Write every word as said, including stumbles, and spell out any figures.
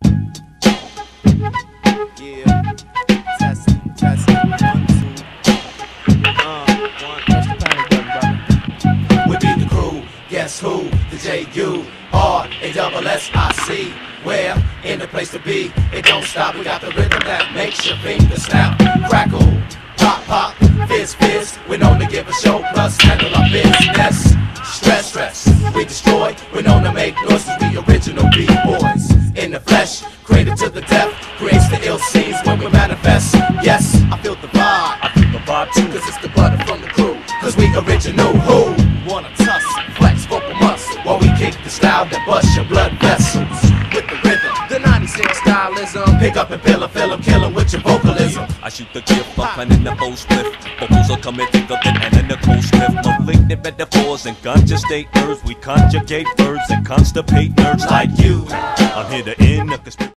Yeah, test, test, one, two. Uh, one, press the panic button, brother. We be the crew, guess who? The J U R A double S I C. Where? In the place to be. It don't stop, we got the rhythm that makes your fingers snap. Crackle, pop, pop, fizz, fizz. We're known to give a show, plus handle our business. Stress, stress, we destroy. We're known to make noises, we original B-boys. In the flesh, created to the death. Creates the ill scenes when we manifest. Yes, I feel the vibe, I feel the vibe too. Cause it's the butter from the crew. Cause we original who? Wanna tuss, flex, vocal muscle. While we kick the style that busts your blood vessels. With the rhythm, the ninety-six stylism. Pick up and fill 'em, fill 'em, kill 'em with your vocalism. I shoot the gift, I'm planning the full split. Vocals are coming thicker than Anna Nicole Smith. Malignant metaphors and ganja state nerves. We conjugate verbs and constipate nerves like you. I'm here to end a conspiracy.